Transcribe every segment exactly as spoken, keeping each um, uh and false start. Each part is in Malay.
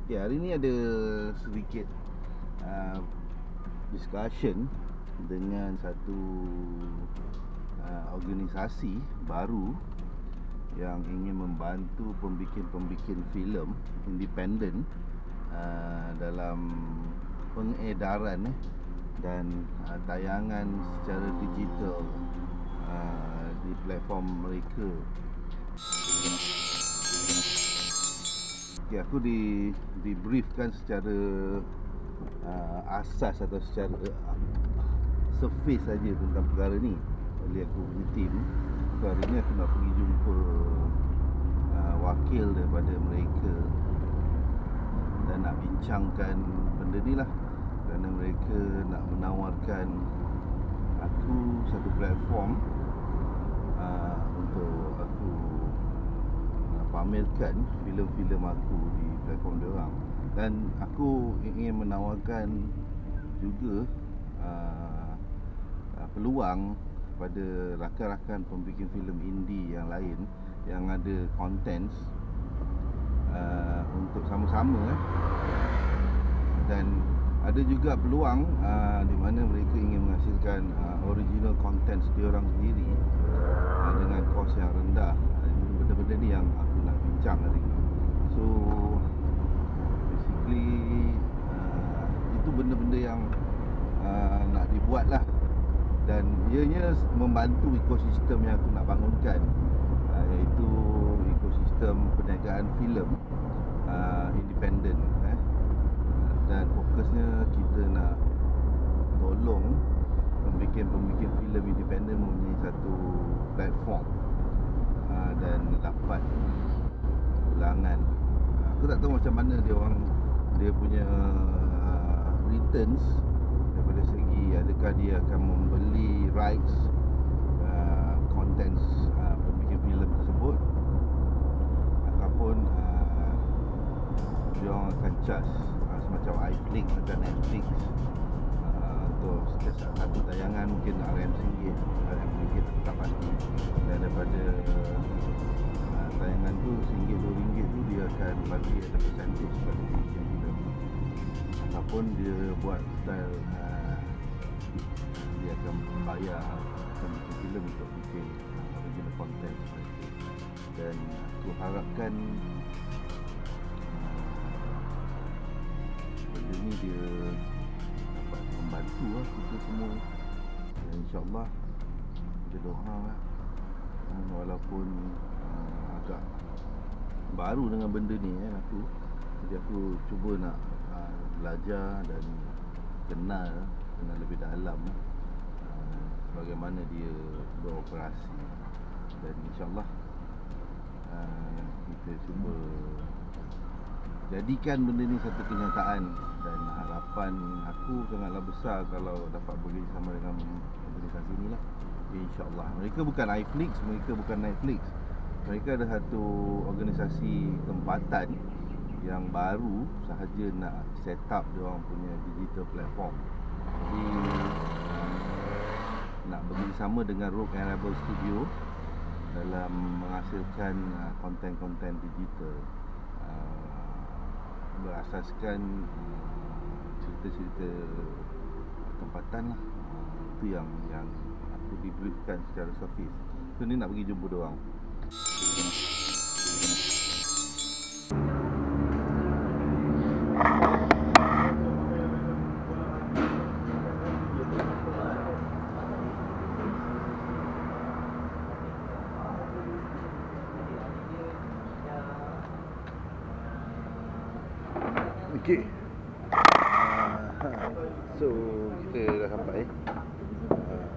Okay, hari ni ada sedikit uh, discussion dengan satu uh, organisasi baru yang ingin membantu pembikin-pembikin filem independen uh, dalam pengedaran eh, dan uh, tayangan secara digital uh, di platform mereka. Okay, aku di dibriefkan secara uh, asas atau secara uh, surface saja tentang perkara ni oleh aku punya tim. So, hari ni aku nak pergi jumpa uh, wakil daripada mereka dan nak bincangkan benda ni lah, kerana mereka nak menawarkan aku satu platform uh, untuk aku pamerkan filem-filem aku di platform diorang. Dan aku ingin menawarkan juga uh, uh, peluang kepada rakan-rakan pembikin filem indie yang lain yang ada contents uh, untuk sama-sama eh. Dan ada juga peluang uh, di mana mereka ingin menghasilkan uh, original contents diorang sendiri uh, dengan kos yang rendah. Benda-benda ni yang aku nak bincang hari ni. So basically uh, itu benda-benda yang uh, nak dibuat lah, dan ianya membantu ekosistem yang aku nak bangunkan, uh, iaitu ekosistem perniagaan filem uh, independen eh. Dan fokusnya kita nak tolong pembikin-pembikin filem independen mempunyai satu platform uh, dan dapat ulangan. uh, Aku tak tahu macam mana dia orang dia punya uh, returns daripada segi adakah dia akan membeli rights uh, contents uh, pembikin filem tersebut, ataupun uh, dia orang akan charge uh, semacam iFlix atau Netflix uh, untuk setiap satu tayangan mungkin R M ringgit, R M ringgit tak pasti, dan daripada uh, tayangan tu ringgit dua ringgit tu dia akan bagi ada percentage pada pembikin filem, ataupun dia buat style uh, dia akan bayar pembikin filem untuk bikin uh, original content seperti itu. Dan aku harapkan uh, benda ni dia dapat membantu lah kita semua, dan insyaAllah kita doa lah, uh, walaupun uh, agak baru dengan benda ni eh, aku jadi aku cuba nak uh, belajar dan kenal dengan lebih dalam uh, bagaimana dia beroperasi, dan insyaAllah uh, kita cuba jadikan benda ni satu kenyataan. Dan harapan aku sangatlah besar kalau dapat bekerjasama dengan organisasi ni lah, insyaAllah. Mereka bukan iFlix, mereka bukan Netflix, mereka ada satu organisasi tempatan yang baru sahaja nak set up dia orang punya digital platform. Jadi nak bekerjasama dengan Rogue and Rebel Studio dalam menghasilkan uh, konten-konten digital uh, berasaskan uh, cerita-cerita tempatan lah. Uh, itu yang yang aku dibriefkan secara surface. So ni nak pergi jumpa diorang. Okay. Uh, so kita dah sampai. Uh,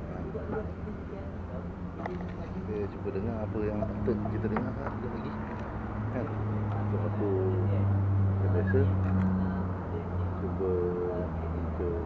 kita cuba dengar apa yang kita, kita dengar lah sekejap lagi kan. So aku macam biasa cuba untuk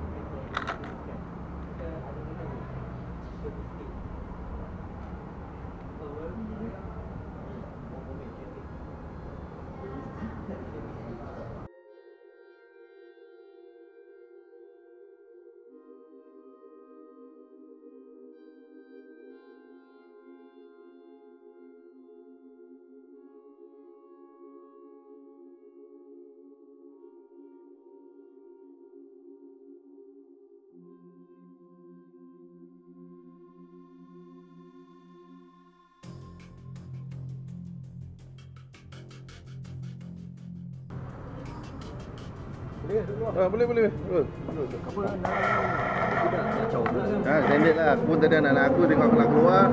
Boleh duduk. Ah, boleh boleh. Duduk. Duduk. Apa nak tidak kacau pula kan. Ha, standard lah. Aku pun tadi anak aku tengok aku nak keluar.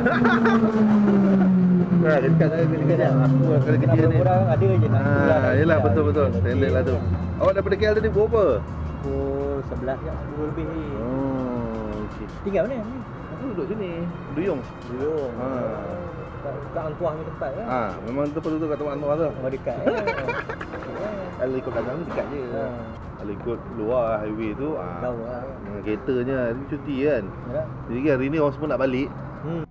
Nah, dekat saya dekat aku kali kerja ni. Orang ada je nak. Ha, yalah betul betul. Standard lah tu. Awak daripada K L tadi berapa? Pukul sebelas jam sepuluh lebih ni. Oh, okey. Tinggal mana ni? Aku duduk sini. Duyung. Duyung. Ha. Kat, kat Antuah punya tempat kan? Ha, memang tempat tu kat tempat Anwar tu. Oh, dekat. Kalau ikut kat sana dekat je. Ha. Kalau ikut luar highway tu, ah, Jauh lah. dengan keretanya ni cuti kan. Ya. Jadi kan hari ni orang semua nak balik. Hmm.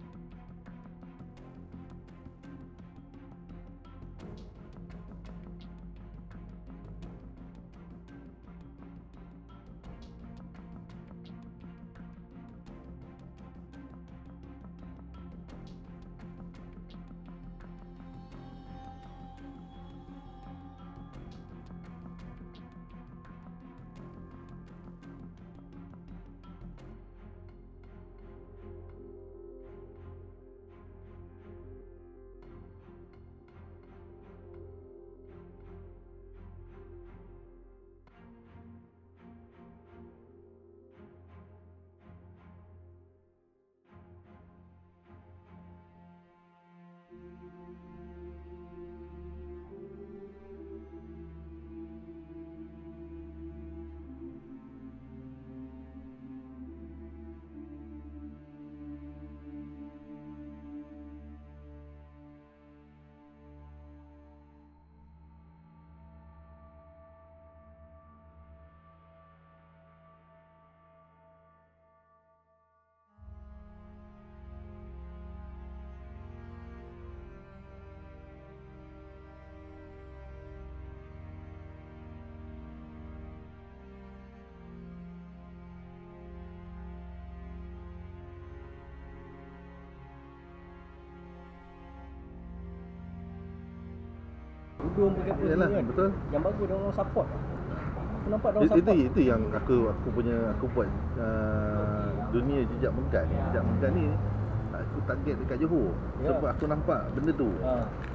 Udung pakai apa Yalah, kan? betul. Yang bagus dia orang support. Aku nampak dia orang Itu, support. itu itu yang aku aku punya aku buat uh, dunia jejak Megat. Jejak Megat ni aku target dekat Johor. Ya. Sebab aku nampak benda tu. Ha.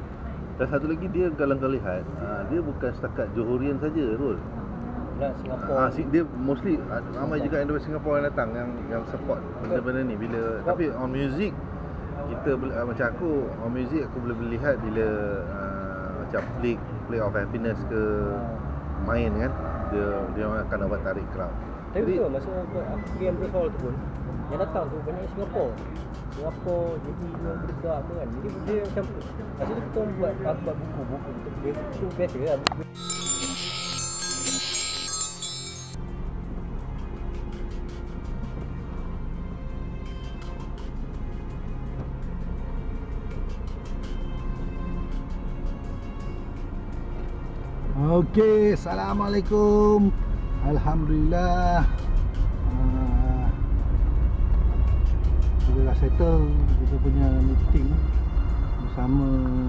Dan satu lagi dia kalau kau lihat, uh, dia bukan setakat Johorian saja, Rul. Dan Singapura. Ah, si, dia mostly uh, ramai juga yang dari Singapura yang datang yang yang support benda-benda ni bila Sebab, tapi on music kita boleh uh, macam aku on music aku boleh melihat bila uh, macam play play of happiness ke main kan dia dia akan dapat tarik crowd. Tapi betul masa aku pergi Ambrose Hall tu pun yang datang tu banyak Singapura. Singapura jadi dia berdekat apa kan. Jadi dia macam masa tu kita buat buat buku-buku dia tu biasa lah. Okey, Assalamualaikum. Alhamdulillah. Uh, kita dah settle kita punya meeting bersama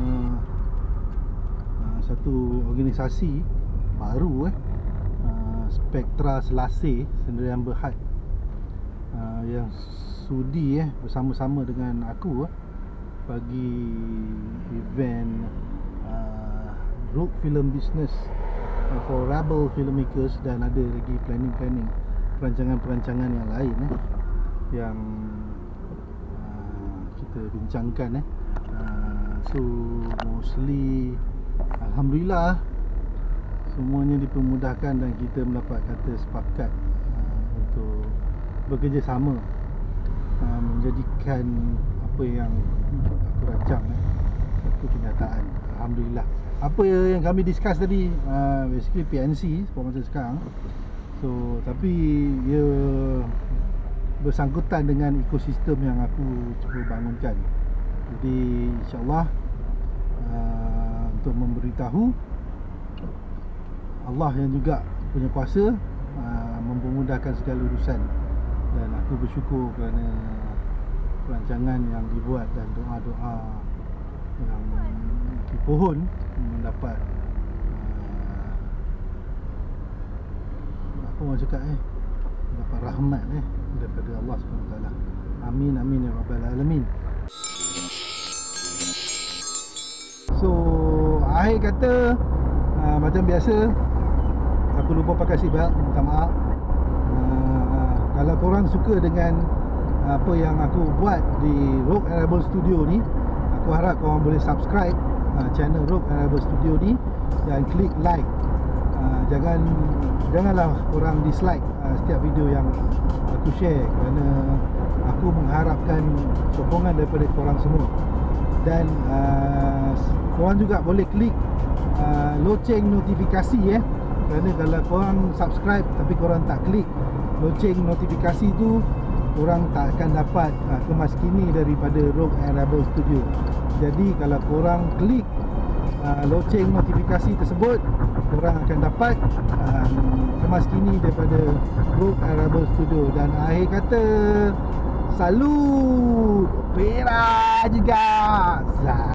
uh, satu organisasi baru eh. Uh, Spektra Selasih Sendirian Berhad. Uh, yang sudi eh bersama-sama dengan aku eh bagi event uh, Rogue Film Business uh, for Rebel Filmmakers, dan ada lagi planning-planning perancangan-perancangan yang lain eh yang uh, kita bincangkan eh. Uh, so mostly alhamdulillah semuanya dipermudahkan dan kita mendapat kata sepakat uh, untuk bekerjasama uh, menjadikan apa yang aku rancang eh, satu kenyataan. Alhamdulillah. Apa yang kami discuss tadi uh, basically P N C sebab masa sekarang. So tapi ia bersangkutan dengan ekosistem yang aku cuba bangunkan. Jadi insyaAllah uh, untuk memberitahu Allah yang juga punya kuasa uh, mempermudahkan segala urusan, dan aku bersyukur kerana perancangan yang dibuat dan doa-doa yang dipohon mendapat uh, apa orang cakap eh mendapat rahmat eh daripada Allah subhanahu wa taala. Amin amin ya rabbal alamin. So akhir kata uh, macam biasa aku lupa pakai seatbelt, minta maaf. uh, Kalau korang suka dengan apa yang aku buat di Rogue and Rebel Studio ni, aku harap korang boleh subscribe uh, channel Rogue and Rebel Studio ni dan klik like. uh, Jangan Janganlah korang dislike uh, setiap video yang aku share, kerana aku mengharapkan sokongan daripada korang semua. Dan uh, korang juga boleh klik uh, loceng notifikasi eh. Kerana kalau korang subscribe tapi korang tak klik loceng notifikasi tu, korang tak akan dapat uh, kemaskini daripada Rogue and Rebel Studio. Jadi kalau korang klik uh, loceng notifikasi tersebut, korang akan dapat uh, kemaskini daripada Rogue and Rebel Studio. Dan akhir kata, salut, opera juga. Zah.